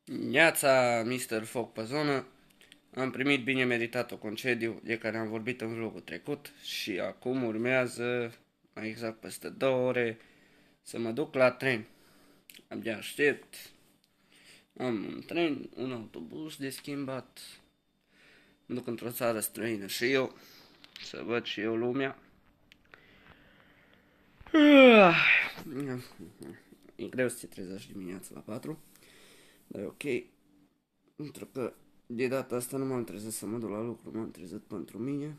Neața, Mr. Foc pe zonă. Am primit bine meritat concediu de care am vorbit în vlogul trecut și acum urmează, mai exact peste 2 ore, să mă duc la tren. Abia aștept. Am un tren, un autobuz de schimbat. Mă duc într-o țară străină și eu, să văd și eu lumea. E greu să te trezești dimineața la 4, dar e ok. Pentru că de data asta nu m-am trezit să mă duc la lucru, m-am trezit pentru mine.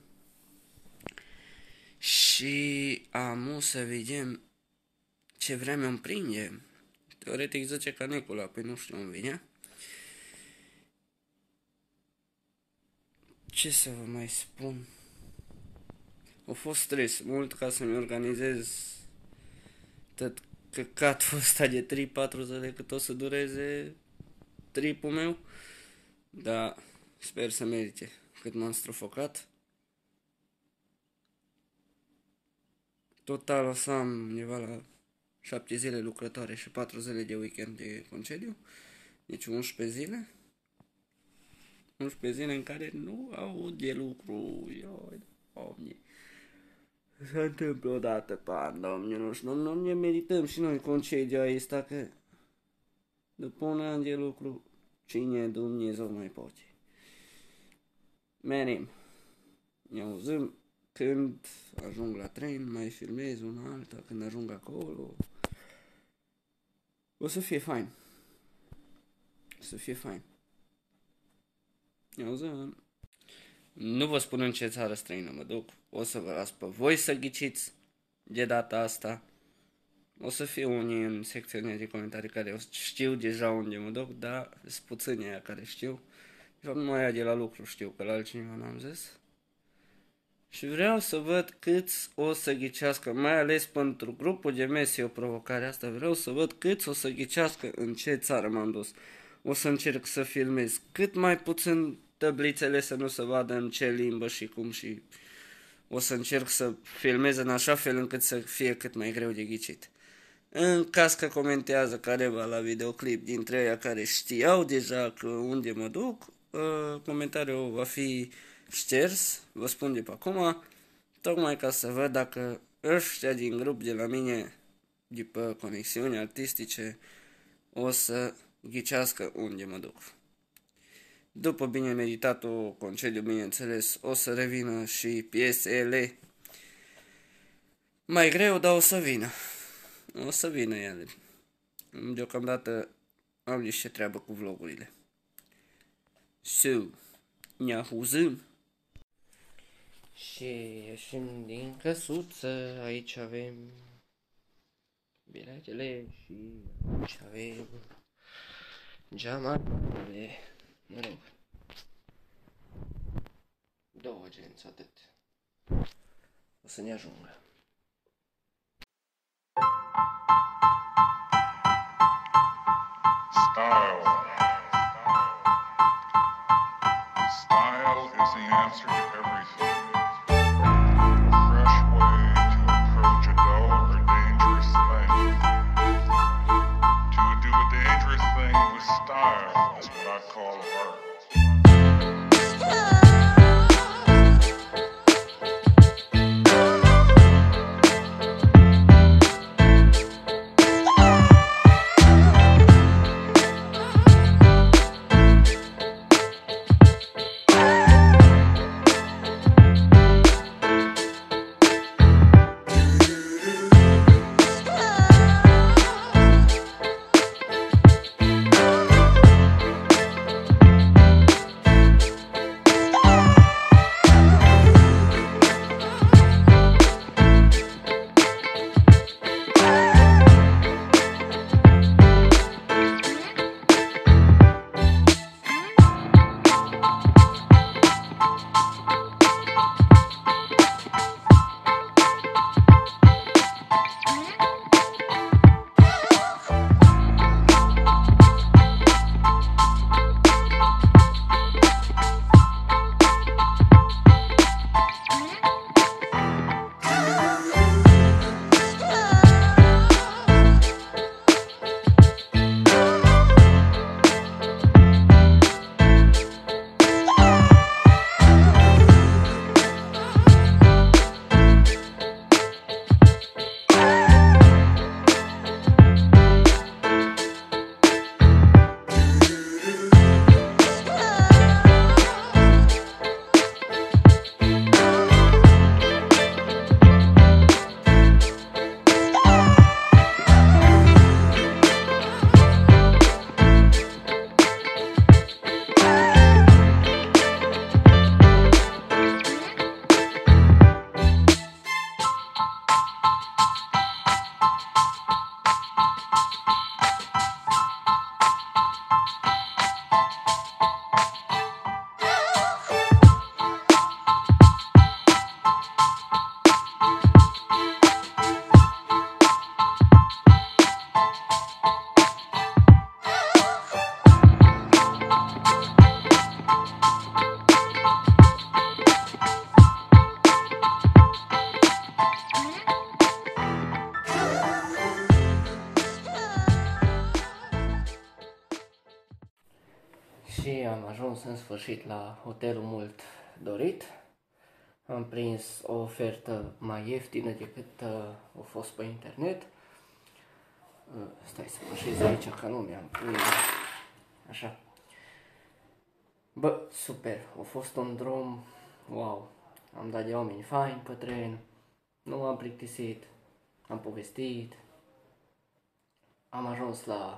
Și am să vedem ce vreme îmi prinde. Teoretic zice canicula, păi nu știu, îmi vine. Ce să vă mai spun? A fost stres mult ca să-mi organizez tot căcatul ăsta de 3-4 zile cât o să dureze tripul meu. Dar sper să merite cât m-am strofocat. Total o să am undeva la 7 zile lucrătoare și 4 zile de weekend de concediu. Deci 11 zile. 11 zile în care nu au de lucru. Ioi, Doamne. Se întâmplă odată pe an, domnilor, și nu ne merităm și noi concediu ăsta, că după un an de lucru, cine Dumnezeu mai poate. Menim. Ne auzim când ajung la tren, mai filmez una alta, când ajung acolo. O să fie fain. O să fie fain. Ne auzim. Nu vă spun în ce țară străină mă duc. O să vă las pe voi să ghiciți de data asta. O să fie unii în secțiunea de comentarii care știu deja unde mă duc, dar sunt puțini aia care știu. De fapt, numai aia de la lucru știu, că la altcineva n-am zis. Și vreau să văd câți o să ghicească, mai ales pentru grupul de Messi, o provocare asta, vreau să văd câți o să ghicească în ce țară m-am dus. O să încerc să filmez cât mai puțin tablițele să nu se vadă în ce limbă și cum, și o să încerc să filmez în așa fel încât să fie cât mai greu de ghicit. În caz că comentează careva la videoclip dintre aia care știau deja că unde mă duc, comentariul va fi șters, vă spun de pe acum, tocmai ca să văd dacă ăștia din grup de la mine, de pe conexiuni artistice, o să ghicească unde mă duc. După bine meditatul concediu, bineînțeles, o să revină și piesele. Mai greu, dar o să vină. O să vină ele. Deocamdată am niște treabă cu vlogurile. So, ne auzim. Și ieșim din căsuță. Aici avem biletele și aici avem geamanele. Mă rog. 2 agenți, atât. O să ne ajungă. Style. Style is the answer to everything. A fresh way to approach a dull or dangerous thing. To do a dangerous thing with style is what I call art. Și am ajuns în sfârșit la hotelul mult dorit. Am prins o ofertă mai ieftină decât a fost pe internet. Stai să mă așez aici că nu mi-am pus. Așa. Bă, super. A fost un drum, wow. Am dat de oameni faini pe tren. Nu m-am plictisit. Am povestit. Am ajuns la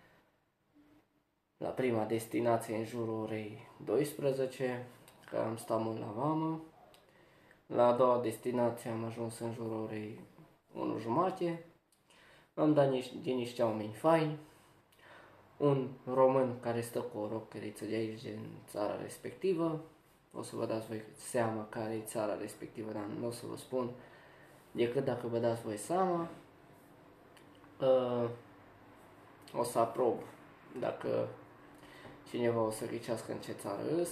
prima destinație în jurul orei 12, că am stat mult la vamă. La a doua destinație am ajuns în jurul orei 1:30. Am dat de niște oameni faini. Un român care stă cu o rockeriță de aici, din țara respectivă. O să vă dați voi seama care e țara respectivă, dar nu o să vă spun decât dacă vă dați voi seama. O să aprob dacă cineva o să ghicească în ce țară îs.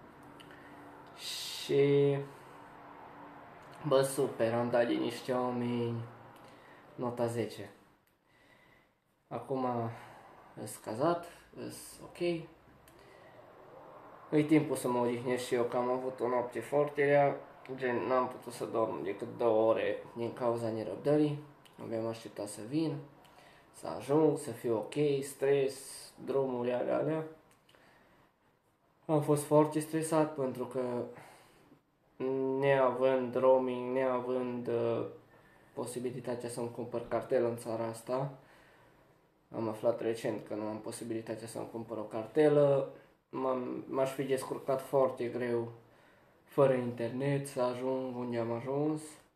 Și bă, super, am dat de niște oameni nota 10. Acum îs cazat, îs ok. E timpul să mă odihnesc și eu, că am avut o noapte foarte rea. Gen, n-am putut să dorm decât 2 ore din cauza nerăbdării. Abia așteptat să vin, să ajung, să fiu ok, stres, drumurile alea. Am fost foarte stresat pentru că neavând roaming, neavând posibilitatea să-mi cumpăr cartelă în țara asta, am aflat recent că nu am posibilitatea să-mi cumpăr o cartelă, m-aș fi descurcat foarte greu fără internet să ajung unde am ajuns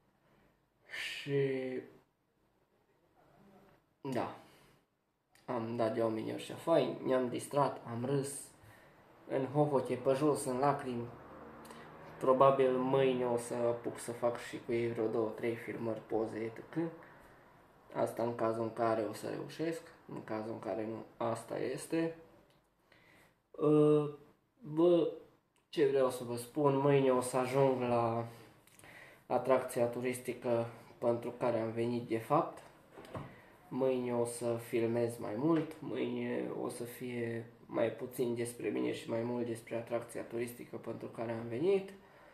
și da, am dat de oamenii ăștia faini, ne-am distrat, am râs în hohote, pe jos, în lacrimi. Probabil mâine o să apuc să fac și cu ei vreo 2-3 filmări, poze, etc. Asta în cazul în care o să reușesc, în cazul în care nu, asta este. Bă, ce vreau să vă spun, mâine o să ajung la atracția turistică pentru care am venit de fapt. Mâine o să filmez mai mult, mâine o să fie mai puțin despre mine și mai mult despre atracția turistică pentru care am venit.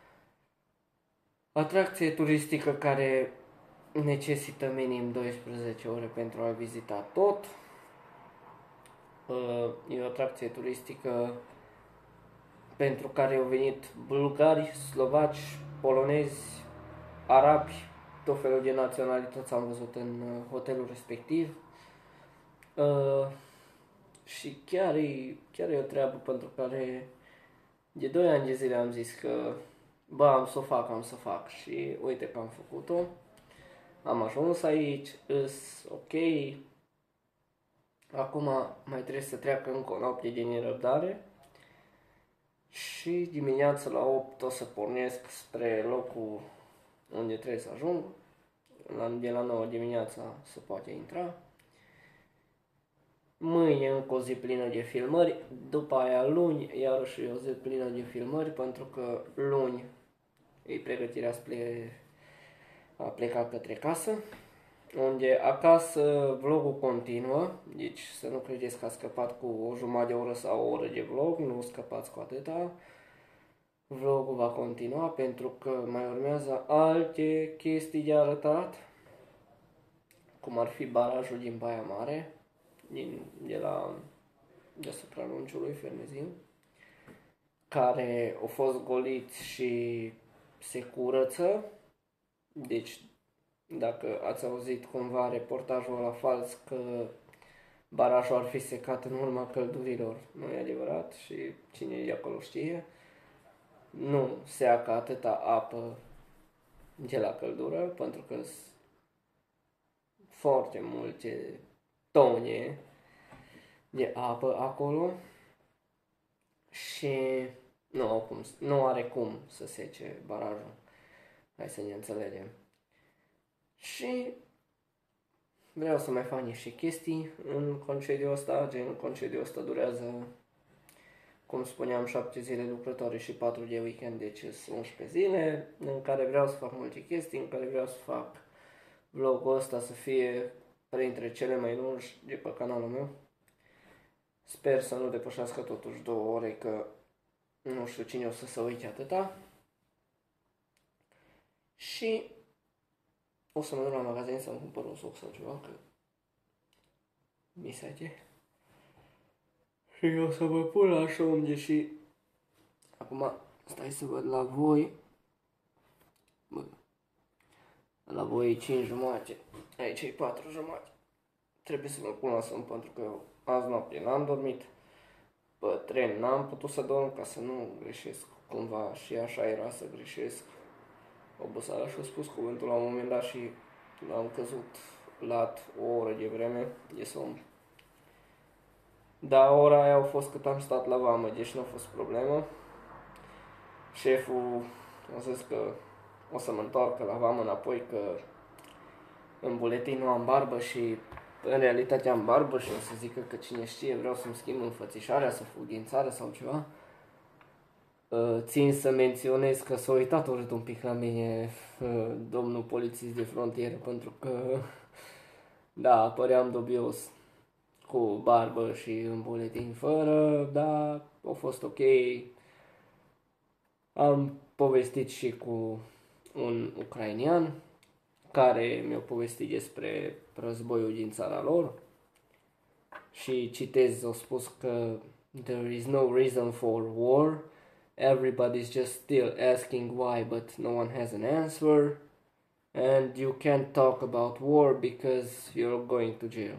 Atracție turistică care necesită minim 12 ore pentru a vizita tot. E o atracție turistică pentru care au venit bulgari, slovaci, polonezi, arabi, tot felul de naționalități am văzut în hotelul respectiv. Și chiar e o treabă pentru care de 2 ani de zile am zis că bă, am să fac și uite că am făcut-o. Am ajuns aici, îs ok. Acum mai trebuie să treacă încă o noapte de nerăbdare și dimineața la 8 o să pornesc spre locul unde trebuie să ajung. De la 9 dimineața se poate intra. Mâine încă o zi plină de filmări, după aia luni iarăși o zi plină de filmări, pentru că luni e pregătirea a pleca către casă, unde acasă vlogul continuă, deci să nu credeți că a scăpat cu o jumătate de oră sau o oră de vlog, nu scăpați cu atâta. Vlogul va continua pentru că mai urmează alte chestii de arătat, cum ar fi barajul din Baia Mare, deasupra Lunciului, Fermeziu, care a fost golit și se curăță. Deci, dacă ați auzit cumva reportajul ăla fals că barajul ar fi secat în urma căldurilor, nu e adevărat și cine e de acolo știe. Nu seacă atâta apă de la căldură, pentru că sunt foarte multe tone de apă acolo și nu are cum să sece barajul. Hai să ne înțelegem. Și vreau să mai fac niște chestii în concediul ăsta, gen concediul ăsta durează, cum spuneam, 7 zile lucrătoare și 4 de weekend, deci sunt 11 zile în care vreau să fac multe chestii, în care vreau să fac vlogul ăsta să fie printre cele mai lungi de pe canalul meu. Sper să nu depășească totuși 2 ore, că nu știu cine o să se uite atâta. Și o să mă duc la magazin să-mi cumpăr un soc sau ceva, că mi se. Și o să mă pun la somn, și acum stai să văd la voi. Bă, la voi e 5:30, aici e 4:30. Trebuie să mă pun la somn pentru că eu azi noapte n-am dormit. Pe tren n-am putut să dorm ca să nu greșesc cumva, și așa era să greșesc. Oboseala și-a spus cuvântul la un moment dat și am căzut lat o oră de vreme de somn. Dar ora aia a fost cât am stat la vamă, deci nu a fost problemă. Șeful a zis că o să mă întoarcă la vamă înapoi, că în buletin nu am barbă și în realitate am barbă, și o să zică că cine știe, vreau să-mi schimb înfățișarea, să fug din țară sau ceva. Țin să menționez că s-a uitat urât un pic la mine domnul polițist de frontieră, pentru că, da, păream dubios cu barbă și în buletin fără, dar a fost ok. Am povestit și cu un ucrainian care mi-a povestit despre războiul din țara lor și citez, a spus că there is no reason for war, everybody's just still asking why, but no one has an answer, and you can't talk about war because you're going to jail.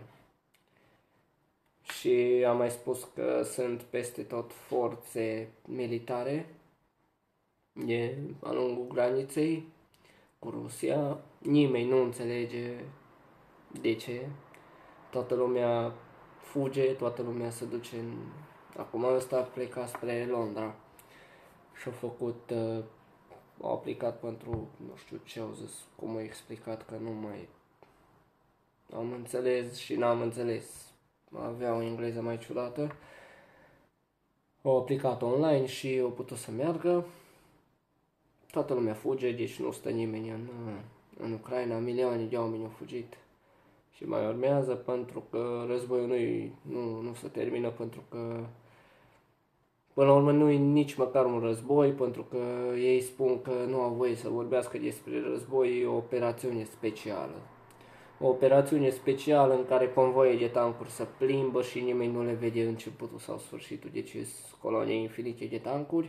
Și am mai spus că sunt peste tot forțe militare de a lungul graniței cu Rusia. Nimeni nu înțelege de ce. Toată lumea fuge, toată lumea se duce în... Acum ăsta pleca spre Londra și-a făcut... a aplicat pentru, nu știu ce au zis, cum a explicat, că nu mai am înțeles și n-am înțeles. Avea o engleză mai ciudată. Au aplicat online și au putut să meargă. Toată lumea fuge, deci nu stă nimeni în Ucraina. Milioane de oameni au fugit și mai urmează, pentru că războiul nu se termină, pentru că până la urmă nu e nici măcar un război, pentru că ei spun că nu au voie să vorbească despre război, e o operațiune specială. O operațiune specială în care convoie de tancuri se plimbă și nimeni nu le vede începutul sau sfârșitul, deci sunt colonie infinite de tancuri.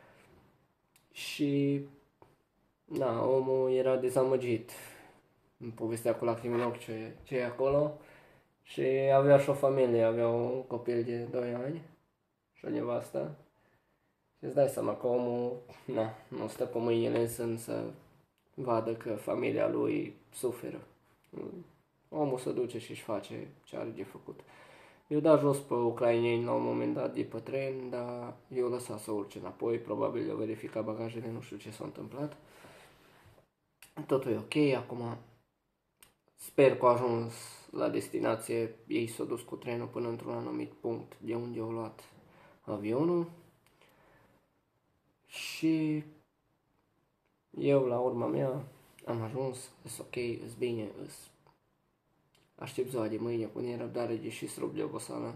Și da, omul era dezamăgit. Îmi povestea cu lacrimi în ochi ce e acolo. Și avea și o familie, avea un copil de 2 ani și o nevastă. Și îți dai seama că omul nu stă pe mâinile în sân să vadă că familia lui suferă. Omul se duce și își face ce are de făcut. Eu dat jos pe ucraineni la un moment dat de pe tren, dar eu lăsat să urce înapoi, probabil eu verifica bagajele, nu știu ce s-a întâmplat. Totul e ok, acum sper că au ajuns la destinație, ei s-au dus cu trenul până într-un anumit punct de unde au luat avionul. Și eu la urma mea am ajuns, îs ok, îs bine, aștept ziua de mâine cu nerăbdare, deși strup de oboseală.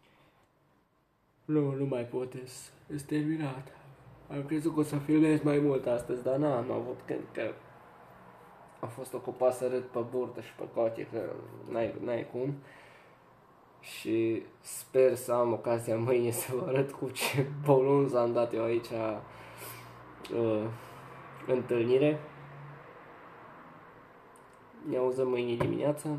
Nu mai pot, îs terminat. Am crezut că o să filmez mai mult astăzi, dar n-am avut când, că am fost ocupat să râd pe burtă și pe coate, că n-ai cum. Și sper să am ocazia mâine să vă arăt cu ce bolunz am dat eu aici întâlnire. Ne auzăm mâine dimineață.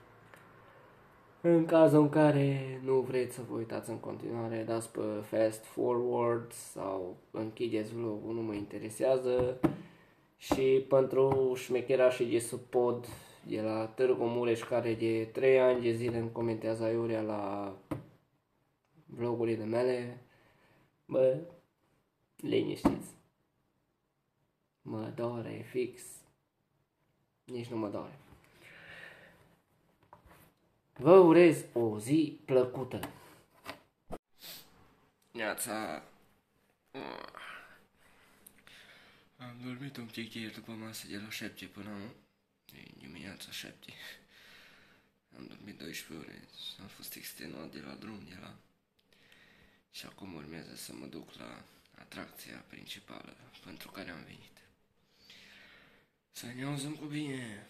În cazul în care nu vreți să vă uitați în continuare, dați pe fast forward sau închideți vlogul, nu mă interesează. Și pentru șmecherașii de sub pod de la Târgu Mureș, care de 3 ani de zile îmi comentează aiurea la vlogurile mele, bă, liniștiți. Mă doare fix. Nici nu mă doare. Vă urez o zi plăcută. Neața. Am dormit un pic ieri după masă de la 7 până dimineața 7. Am dormit 12 ore. Am fost extenuat de la drum, de la Și acum urmează să mă duc la atracția principală pentru care am venit. Să ne auzim cu bine!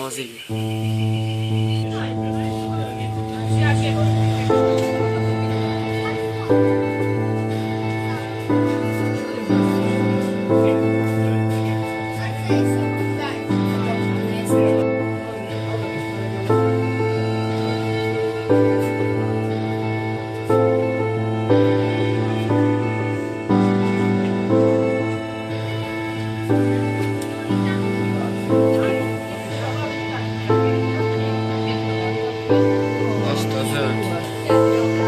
O zi. Asta zăd.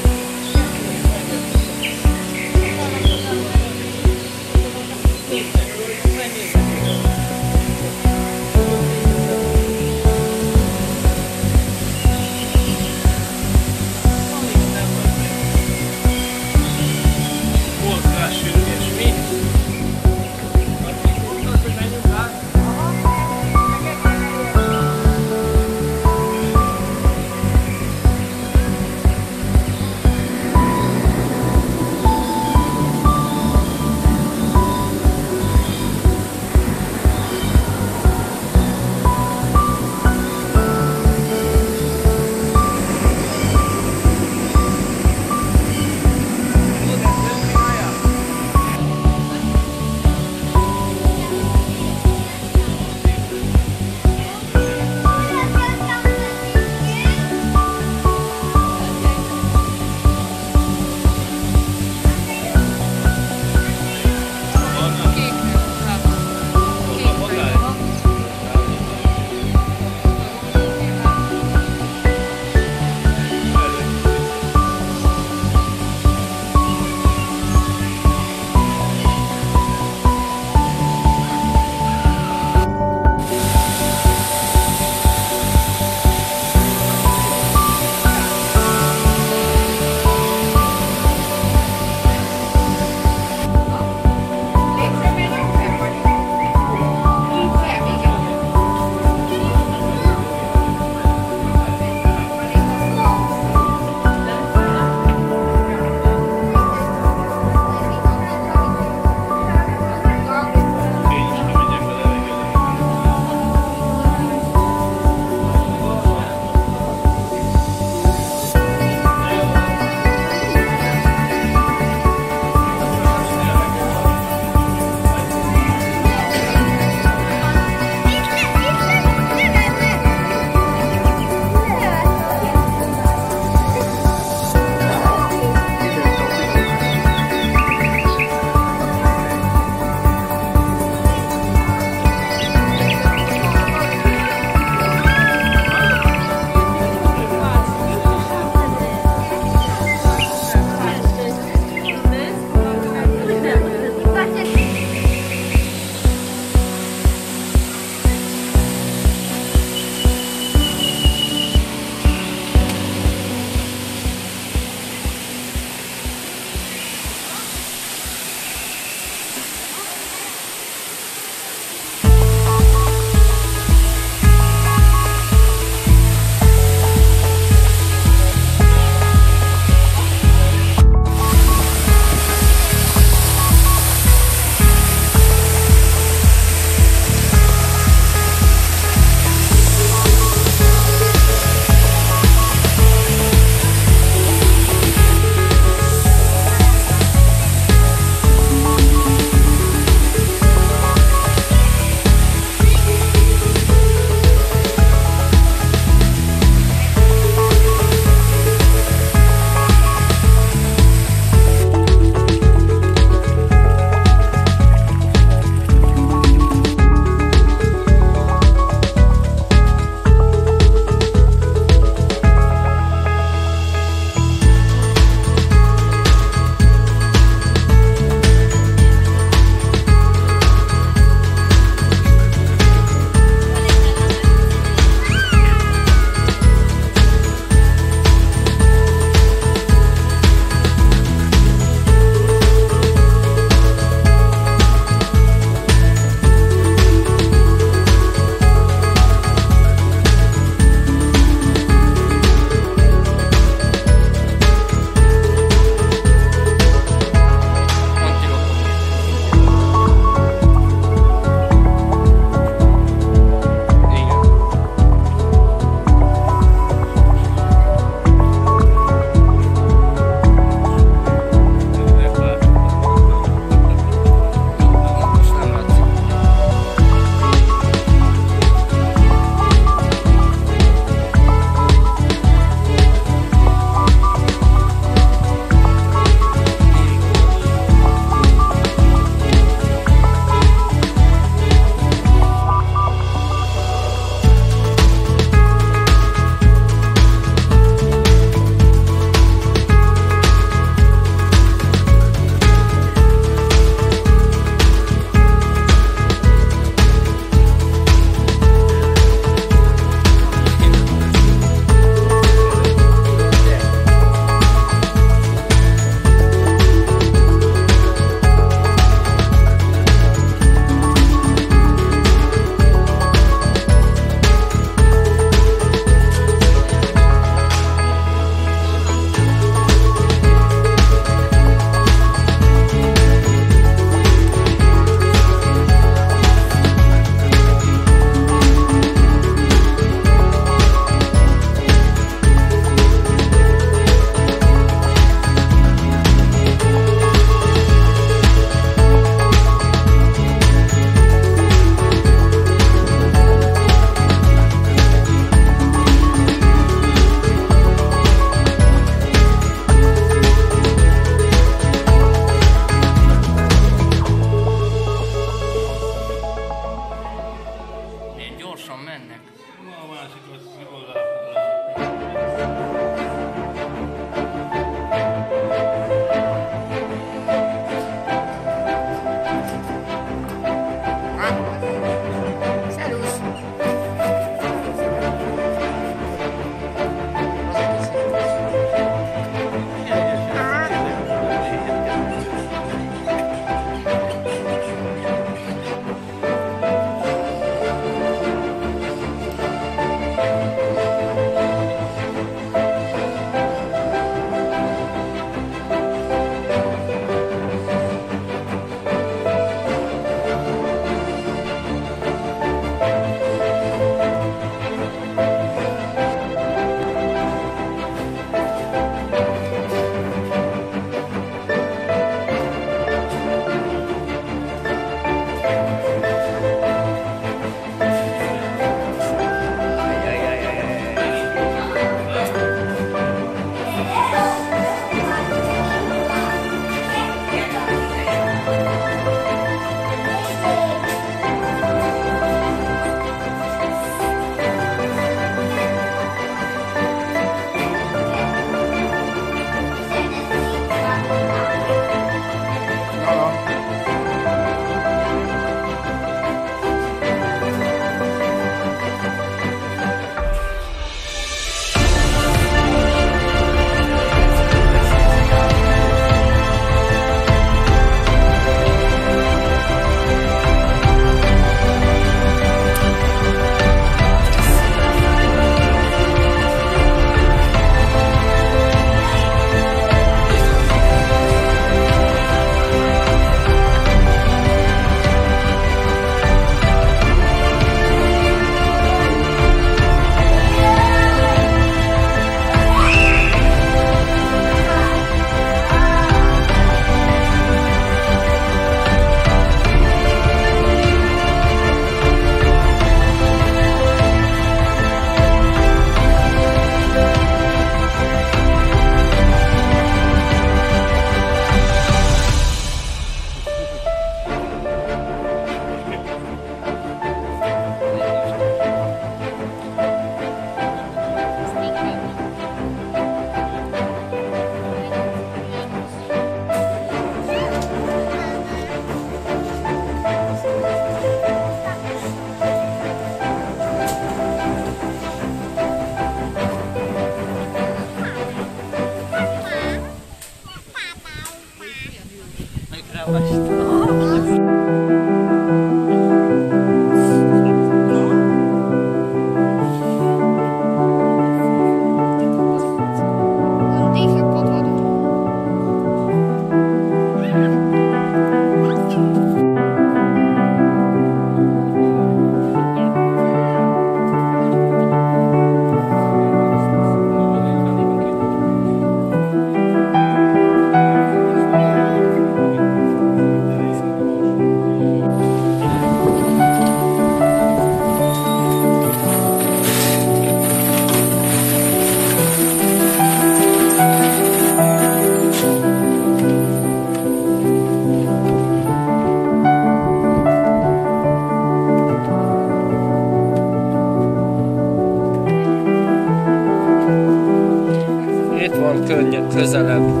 Közelebb.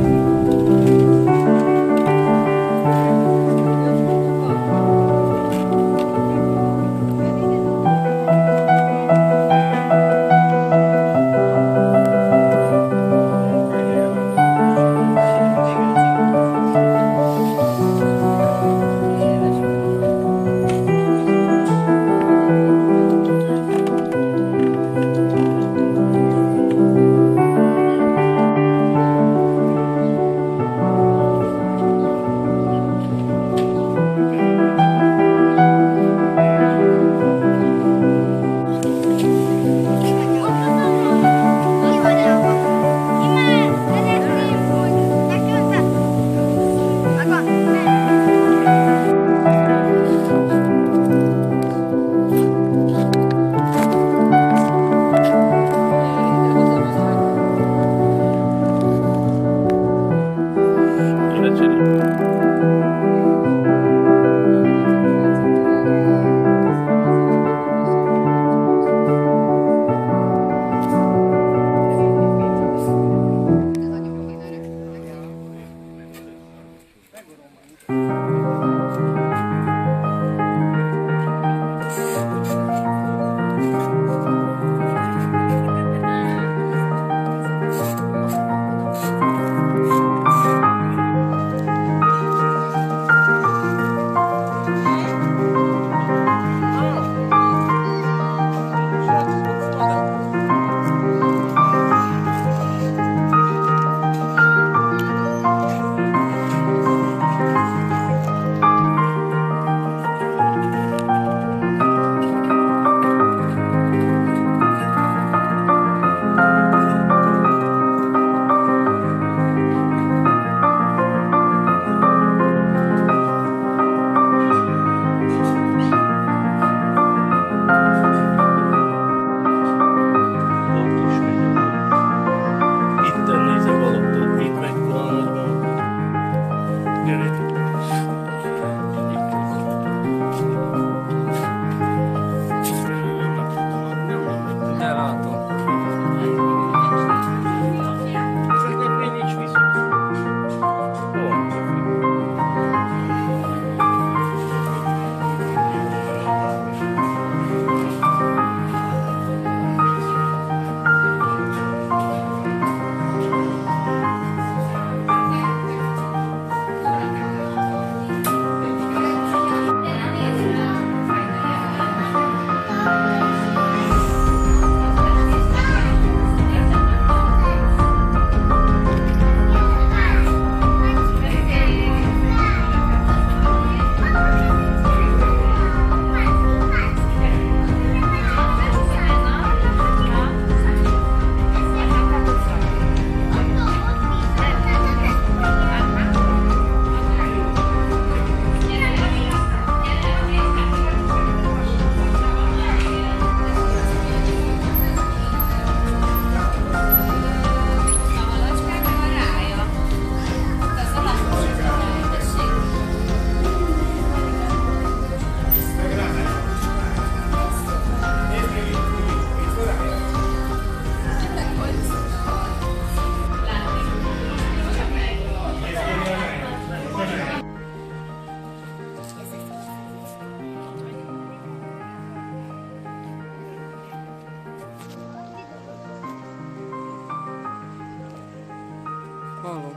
Hallom.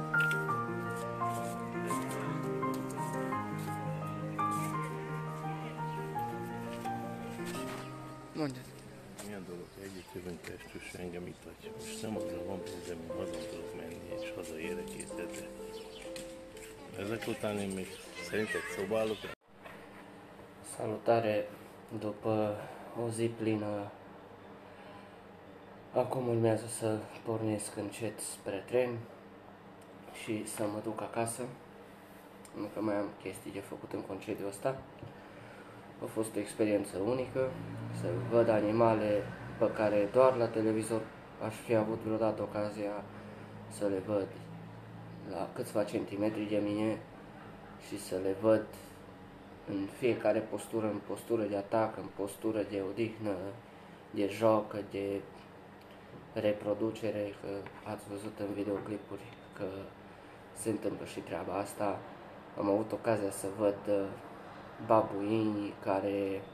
Mondjad. Milyen dolog, együtt jövünk Pestről, és engem itt hagy. Most nem azra van pénzem, hogy haza tudok menni, és hazaérek készletre. Ezek után én még szerinted szobálok el? Salutare! După o zi plină, acum urmează să pornesc încet spre tren și să mă duc acasă, încă mai am chestii de făcut în concediul ăsta. A fost o experiență unică, să văd animale pe care doar la televizor aș fi avut vreodată ocazia să le văd la câțiva centimetri de mine și să le văd în fiecare postură, în postură de atac, în postură de odihnă, de joacă, de reproducere, că ați văzut în videoclipuri că se întâmplă și treaba asta. Am avut ocazia să văd babuini care,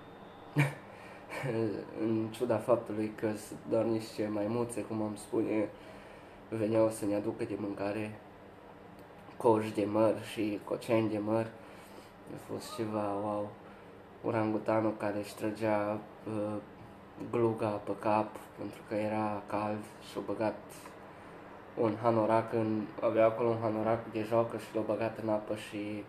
în ciuda faptului că sunt doar niște maimuțe, cum am spune, veneau să ne aducă de mâncare, coși de măr și coceni de măr. A fost ceva wow. Orangutanul care își trăgea gluga pe cap pentru că era cald și-a băgat un hanorac avea acolo un hanorac de joacă și l-a băgat în apă și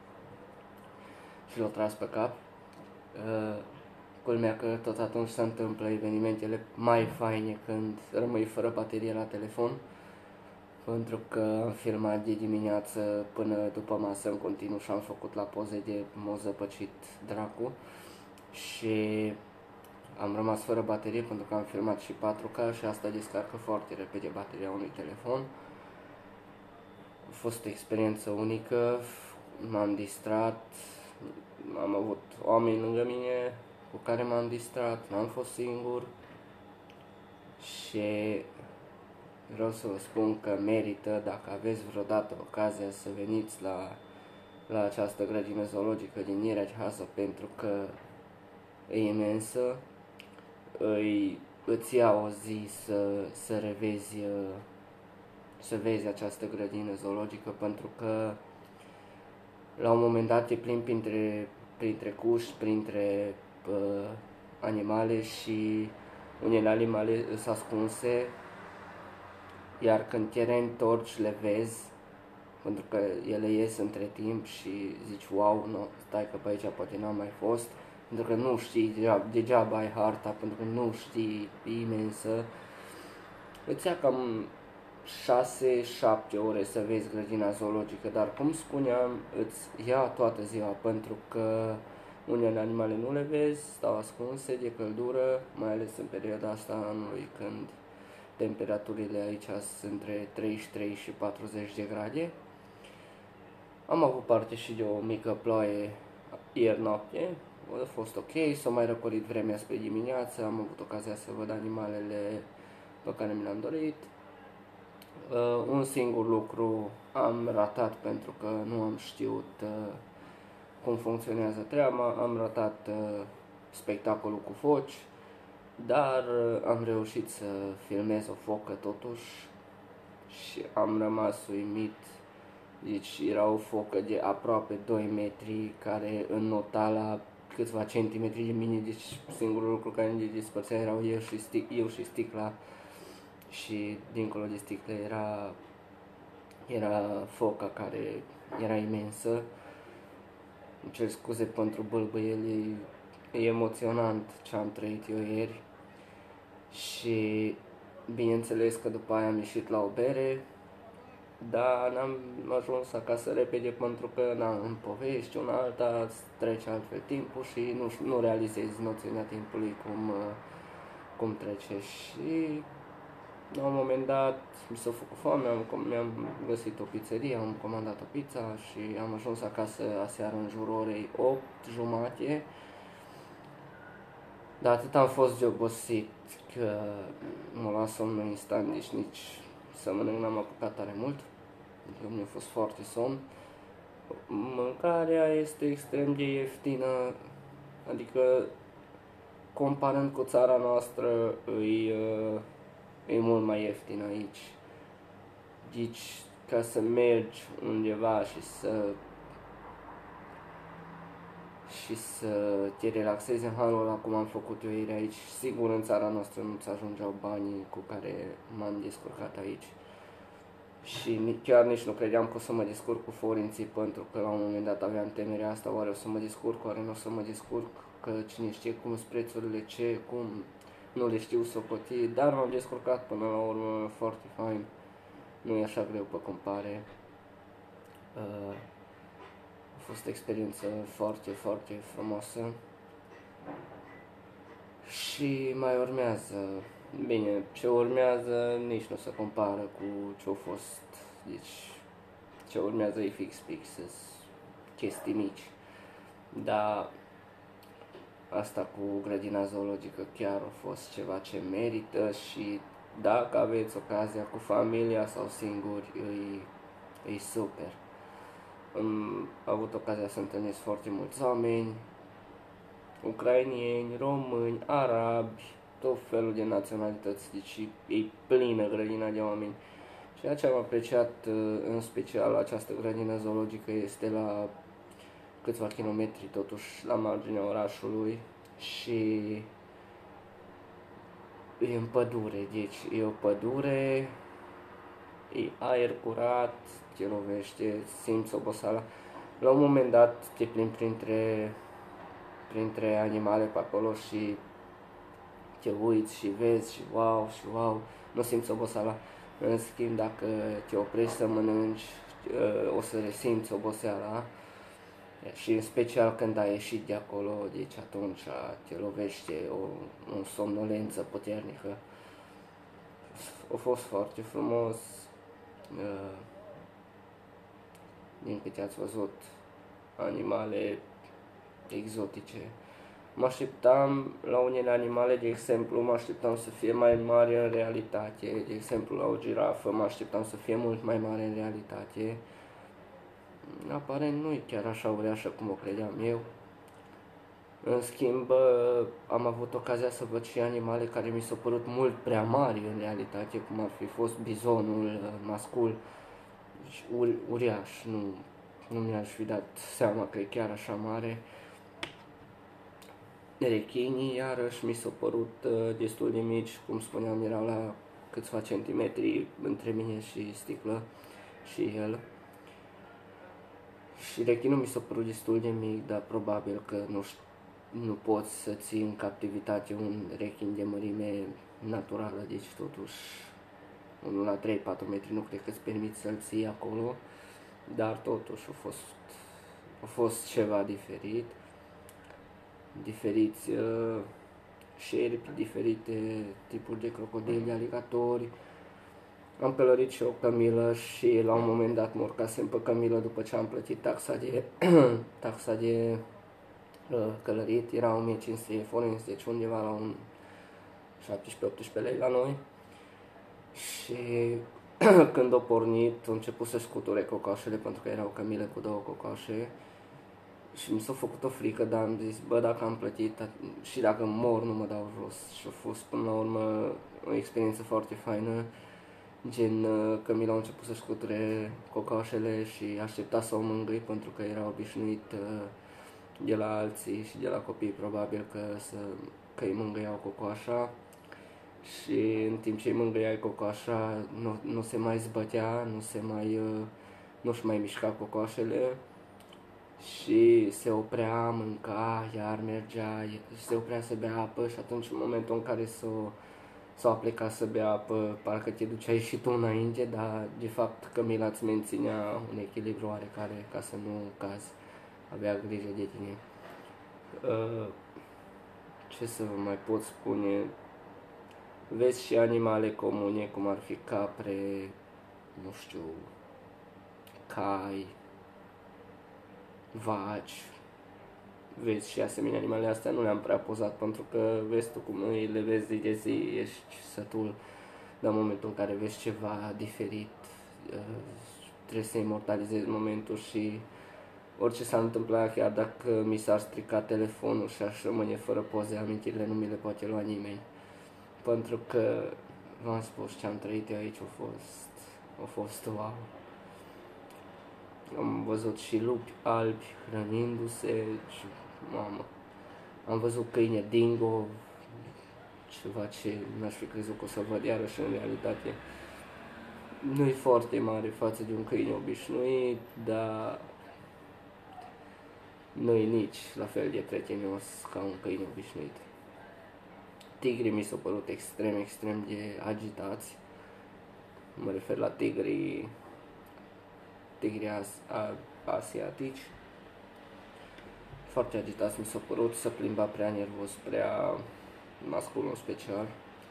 l-a tras pe cap. Culmea că tot atunci se întâmplă evenimentele mai faine când rămâi fără baterie la telefon, pentru că am filmat de dimineață până după masă în continuu și am făcut la poze de m-a zăpăcit dracu și am rămas fără baterie pentru că am filmat și 4K și asta descarcă foarte repede bateria unui telefon. A fost o experiență unică, m-am distrat, am avut oameni lângă mine cu care m-am distrat, n-am fost singur și vreau să vă spun că merită, dacă aveți vreodată ocazia să veniți la această grădină zoologică din Nyíregyháza, pentru că e imensă, îți ia o zi să vezi această grădină zoologică, pentru că la un moment dat te plimbi printre cuși, printre animale și unele animale sunt ascunse, iar când te reîntorci le vezi, pentru că ele ies între timp și zici wow, no, stai că pe aici poate n-am mai fost, pentru că nu știi, degeaba ai harta, pentru că nu știi, e imensă. Îți ia cam 6-7 ore să vezi grădina zoologică, dar cum spuneam, îți ia toată ziua, pentru că unele animale nu le vezi, stau ascunse de căldură, mai ales în perioada asta a anului, când temperaturile aici sunt între 33 și 40 de grade. Am avut parte și de o mică ploaie ieri noapte, a fost ok, s-a mai răcorit vremea spre dimineață, am avut ocazia să văd animalele pe care mi le-am dorit. Un singur lucru am ratat pentru că nu am știut cum funcționează treaba, am ratat spectacolul cu foci, dar am reușit să filmez o focă totuși și am rămas uimit. Deci era o focă de aproape 2 metri care înnota la câțiva centimetri de mine, deci singurul lucru care ne despărțea erau eu și sticla și dincolo de sticlă era foca care era imensă. Îmi cer scuze pentru bâlbâieli, e emoționant ce am trăit eu ieri și bineînțeles că după aia am ieșit la o bere, dar n-am ajuns acasă repede pentru că în povești una alta trece altfel timpul și nu realizezi noțiunea timpului cum trece și la un moment dat mi s-a făcut foame, mi-am găsit o pizzerie, am comandat o pizza și am ajuns acasă aseară în jurul orei 8:30. Dar atât am fost de obosit că mă lua somnul instant, deci nici să mănânc n-am apucat tare mult, că mi-a fost foarte somn. Mâncarea este extrem de ieftină, adică comparând cu țara noastră e mult mai ieftin aici. Deci ca să mergi undeva și să te relaxezi în halul ăla cum am făcut eu ieri aici, sigur în țara noastră nu-ți ajungeau banii cu care m-am descurcat aici. Și chiar nici nu credeam că o să mă descurc cu forinții, pentru că la un moment dat aveam temerea asta, oare o să mă descurc, oare nu o să mă descurc, că cine știe cum sunt prețurile, cum nu le știu socoti, dar m-am descurcat până la urmă foarte fain, nu e așa greu pe compare. A fost o experiență foarte, foarte frumoasă și mai urmează. Bine, ce urmează nici nu se compară cu ce a fost, deci ce urmează e fix, sunt chestii mici, dar asta cu grădina zoologică chiar a fost ceva ce merită și dacă aveți ocazia cu familia sau singuri, e super. Am avut ocazia să întâlnesc foarte mulți oameni, ucrainieni, români, arabi, tot felul de naționalități, deci e plină grădina de oameni. Ceea ce am apreciat în special la această grădină zoologică este la câțiva kilometri totuși la marginea orașului și e în pădure, deci e o pădure, e aer curat, te lovește, simți oboseala. La un moment dat te plimbi printre animale pe acolo și te uiți și vezi și wow, nu simți oboseala. În schimb, dacă te oprești să mănânci, o să resimți oboseala. Și în special când ai ieșit de acolo, deci atunci te lovește o somnolență puternică. A fost foarte frumos. Din câte ați văzut, animale exotice. Mă așteptam la unele animale, de exemplu, mă așteptam să fie mai mari în realitate. De exemplu, la o girafă mă așteptam să fie mult mai mare în realitate. Aparent nu e chiar așa uriașă cum o credeam eu. În schimb, am avut ocazia să văd și animale care mi s-au părut mult prea mari în realitate, cum ar fi fost bizonul mascul, uriaș, nu mi-aș fi dat seama că e chiar așa mare. Rechinii, iarăși, mi s-au părut destul de mici, cum spuneam, erau la câțiva centimetri între mine și sticlă și el. Și rechinul mi s-a părut destul de mic, dar probabil că nu poți să ții în captivitate un rechin de mărime naturală, deci totuși unul la 3-4 metri nu cred că îți permiți să-l ții acolo, dar totuși a fost ceva diferit. Diferiți șerpi, diferite tipuri de crocodili, aligatori. Am călărit și o cămilă și la un moment dat mă urcasem pe cămilă după ce am plătit taxa de călărit. Era 1500 forinți, deci undeva la un 17-18 lei la noi. Și când a pornit, a început să scuture cocoașele, pentru că erau cămile cu 2 cocoașe. Și mi s-a făcut o frică, dar am zis, dacă am plătit și dacă mor nu mă dau jos. Și a fost până la urmă o experiență foarte faină. Gen, Camila a început să scuture cocoașele și aștepta să o mângâi pentru că era obișnuit de la alții și de la copii probabil că îi mângâiau cocoașa. Și în timp ce îi mângâiai cocoașa nu se mai zbătea, nu-și mai mișca cocoașele și se oprea, mânca, iar mergea, se oprea să bea apă și atunci în momentul în care s-o apleca să bea apă, parcă te duceai și tu înainte, dar de fapt Camila îți menținea un echilibru oarecare ca să nu cazi, avea grijă de tine. Ce să vă mai pot spune? Vezi și animale comune, cum ar fi capre, nu știu, cai, vaci. Vezi și asemenea animalele astea, nu le-am prea pozat pentru că vezi tu cum le vezi zi de zi, ești sătul, dar în momentul în care vezi ceva diferit, trebuie să imortalizezi momentul și orice s-ar întâmpla, chiar dacă mi s-ar strica telefonul și aș rămâne fără poze, amintirile nu mi le poate lua nimeni. Pentru că, v-am spus, ce am trăit eu aici a fost wow. Am văzut și lupi albi hrănindu-se, și, mamă, am văzut câine dingo, ceva ce n-aș fi crezut că o să văd iarăși în realitate. Nu e foarte mare față de un câine obișnuit, dar nu e nici la fel de prietenios ca un câine obișnuit. Tigrii mi s-au părut extrem de agitați. Mă refer la tigrii asiatici. Foarte agitați mi s-au părut, să plimba prea nervos, prea mascul în special.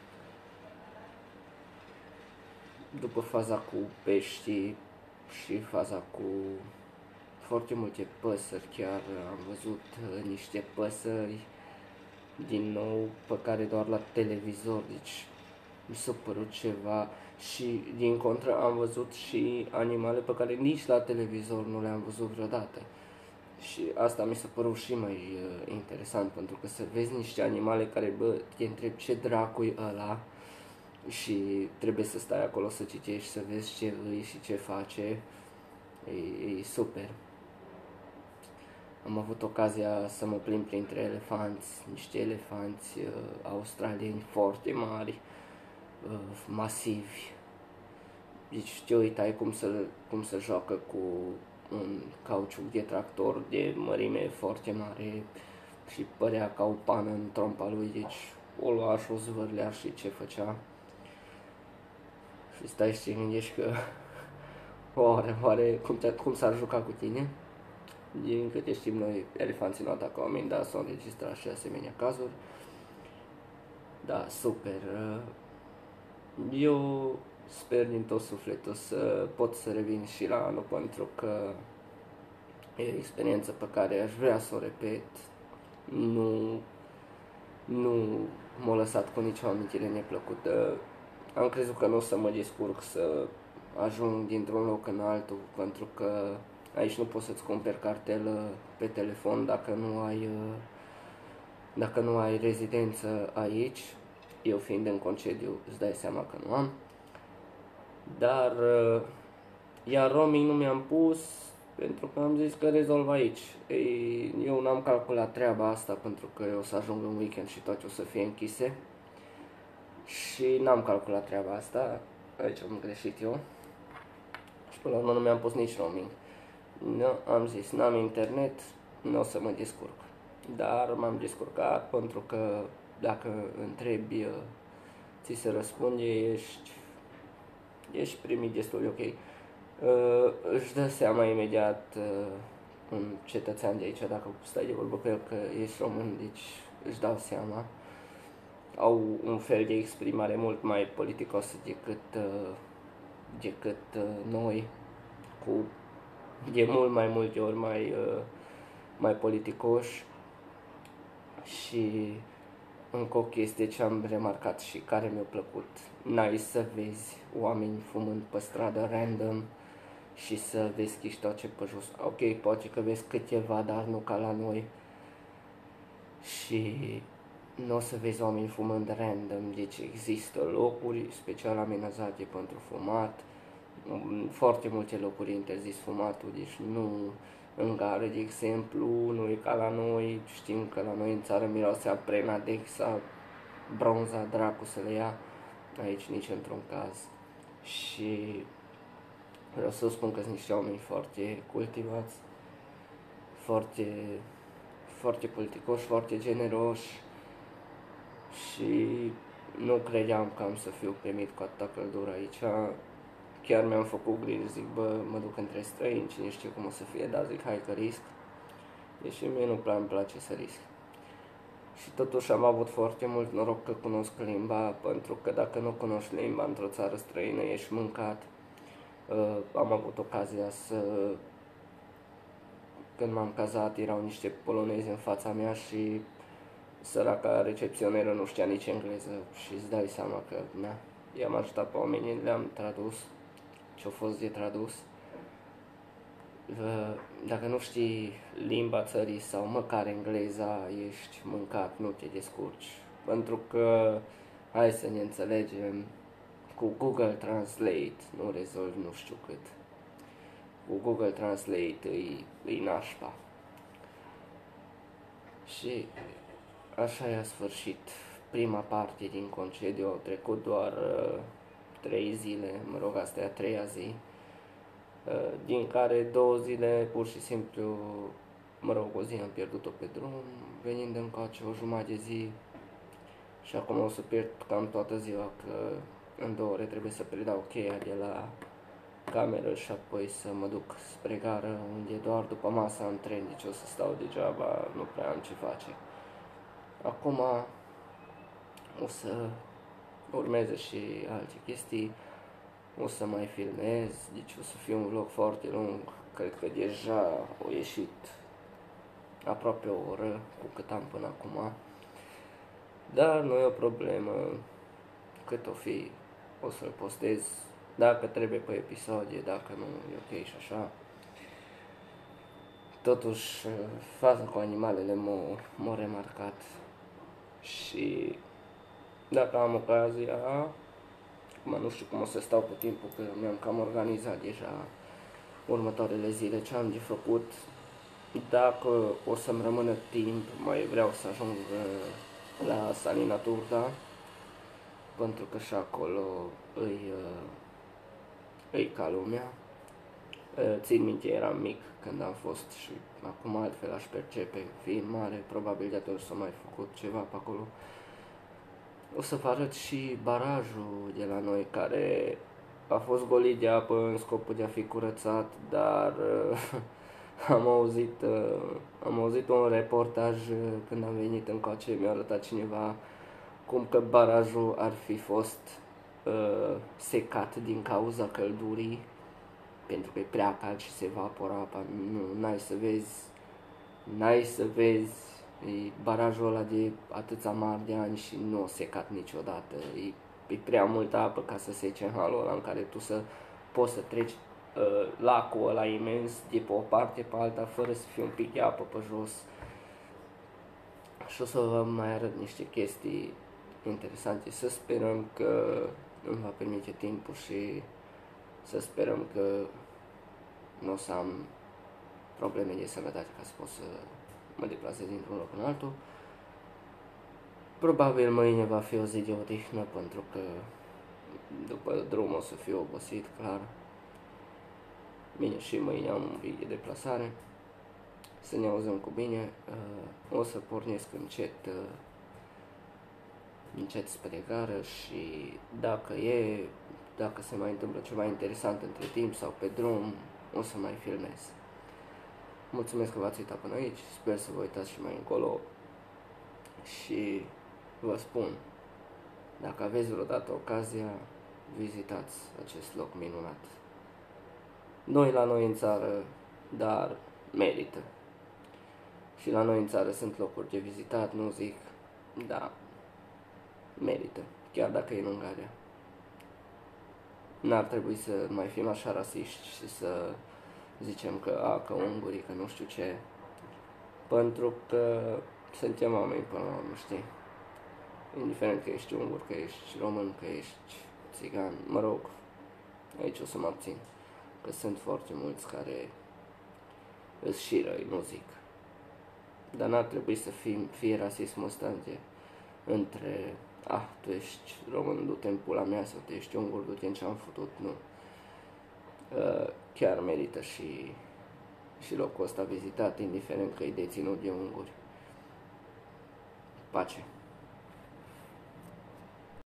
După faza cu peștii și faza cu foarte multe păsări, chiar am văzut niște păsări din nou pe care doar la televizor, deci mi s-a părut ceva și din contră am văzut și animale pe care nici la televizor nu le-am văzut vreodată. Și asta mi s-a părut și mai interesant, pentru că să vezi niște animale care, bă, te întrebi ce dracu-i ăla și trebuie să stai acolo să citești, să vezi ce îi și ce face, e super. Am avut ocazia să mă plimb printre elefanți, niște elefanți australieni foarte mari, masivi. Deci te uitai cum se joacă cu un cauciuc de tractor de mărime foarte mare și părea ca o pană în trompa lui, deci o lua și o zvârlea și ce făcea. Și stai și te gândești că oare cum s-ar juca cu tine? Din câte știm noi, elefanții nu atacă oameni, dar s-au înregistrat și asemenea cazuri. Da, super. Eu sper din tot sufletul să pot să revin și la anul, pentru că e o experiență pe care aș vrea să o repet. Nu m-a lăsat cu nicio amintire neplăcută. Am crezut că nu o să mă descurc să ajung dintr-un loc în altul, pentru că aici nu poți să-ți cumperi cartelă pe telefon dacă nu ai rezidență aici. Eu fiind în concediu, îți dai seama că nu am. Dar iar roaming nu mi-am pus, pentru că am zis că rezolv aici. Eu n-am calculat treaba asta, pentru că eu o să ajung în weekend și toate o să fie închise. Și n-am calculat treaba asta, aici am greșit eu. Și până la urmă nu mi-am pus nici roaming. No, am zis, n-am internet, nu o să mă descurc. Dar m-am descurcat, pentru că dacă întrebi, ți se răspunde, ești primit destul de ok. Își dă seama imediat un cetățean de aici, dacă stai de vorbă cu el, că ești român, deci își dau seama. Au un fel de exprimare mult mai politicosă decât noi, de mult mai multe ori mai politicoși. Și încă o chestie ce am remarcat și care mi-a plăcut, n-ai să vezi oameni fumând pe stradă random și să vezi chiștoace pe jos. Ok, poate că vezi câteva, dar nu ca la noi. Și nu o să vezi oameni fumând random, deci există locuri special amenajate pentru fumat, foarte multe locuri interzis fumatul, deci nu în gare, de exemplu, nu e ca la noi, știm că la noi în țară miroase a Prenadexa, bronza, dracu să le ia, aici nici într-un caz. Și vreau să spun că sunt niște oameni foarte cultivați, foarte politicoși, foarte generoși și nu credeam că am să fiu primit cu atâta căldură aici. Chiar mi-am făcut griji, zic, bă, mă duc între străini, cine știe cum o să fie, dar zic, hai că risc. Deși mie nu prea îmi place să risc. Și totuși am avut foarte mult noroc că cunosc limba, pentru că dacă nu cunoști limba într-o țară străină, ești mâncat. Am avut ocazia când m-am cazat, erau niște polonezi în fața mea și săraca recepționeră nu știa nici engleză și îți dai seama că, na, i-am ajutat pe oamenii, le-am tradus ce-a fost de tradus. Dacă nu știi limba țării sau măcar engleza, ești mâncat, nu te descurci. Pentru că, hai să ne înțelegem, cu Google Translate nu rezolvi nu știu cât. Cu Google Translate îi nașpa. Și așa i-a sfârșit prima parte din concediu, au trecut doar 3 zile, mă rog, asta e a 3-a zi, din care 2 zile pur și simplu, mă rog, o zi am pierdut-o pe drum, venind încoace o jumătate de zi și acum o să pierd cam toată ziua, că în 2 ore trebuie să predau cheia de la cameră și apoi să mă duc spre gară, unde doar după masa am tren, deci o să stau degeaba, nu prea am ce face. Acum o să urmeze și alte chestii, o să mai filmez, deci o să fie un vlog foarte lung, cred că deja a ieșit aproape o oră cu cât am până acum, dar nu e o problemă, cât o fi, o să-l postez, dacă trebuie pe episoade, dacă nu e ok și așa. Totuși, faza cu animalele m-a remarcat și dacă am ocazia, acum nu știu cum o să stau pe timpul, că mi-am cam organizat deja următoarele zile ce am de făcut. Dacă o să-mi rămână timp, mai vreau să ajung la Salina Turda, pentru că și acolo îi ca lumea. Țin minte, eram mic când am fost și acum altfel aș percepe, fiind mare, probabil de atunci s-a mai făcut ceva pe acolo. O să vă arăt și barajul de la noi, care a fost golit de apă în scopul de a fi curățat, dar am auzit un reportaj când am venit încoace, mi-a arătat cineva cum că barajul ar fi fost secat din cauza căldurii, pentru că e prea cald și se evapora apa. Nu, n-ai să vezi barajul ăla de atâția mari de ani și nu a secat niciodată. E prea multă apă ca să sece în halul ăla în care tu să poți să treci lacul ăla imens de pe o parte pe alta fără să fie un pic de apă pe jos. Și o să vă mai arăt niște chestii interesante. Să sperăm că îmi va permite timpul și să sperăm că nu o să am probleme de sănătate ca să pot să mă deplasez dintr-un loc în altul. Probabil mâine va fi o zi de odihnă, pentru că după drum o să fiu obosit, clar. Bine, și mâine am un pic de deplasare. Să ne auzim cu bine. O să pornesc încet spre gară și dacă se mai întâmplă ceva interesant între timp sau pe drum, o să mai filmez. Mulțumesc că v-ați uitat până aici, sper să vă uitați și mai încolo și vă spun, dacă aveți vreodată ocazia, vizitați acest loc minunat. Noi la noi în țară, dar merită. Și la noi în țară sunt locuri de vizitat, nu zic, dar merită, chiar dacă e în Ungaria. N-ar trebui să mai fim așa rasiști și să zicem că ungurii, că nu știu ce, pentru că suntem oameni până la urmă, știi? Indiferent că ești ungur, că ești român, că ești țigan, mă rog, aici o să mă abțin, că sunt foarte mulți care îs și răi, nu zic. Dar n-ar trebui să fie rasismul ăsta între tu ești român, du-te în pula mea, sau tu ești ungur, du-te în ce-am făcut, nu. Chiar merită și locul ăsta vizitat, indiferent că e deținut de unguri. Pace!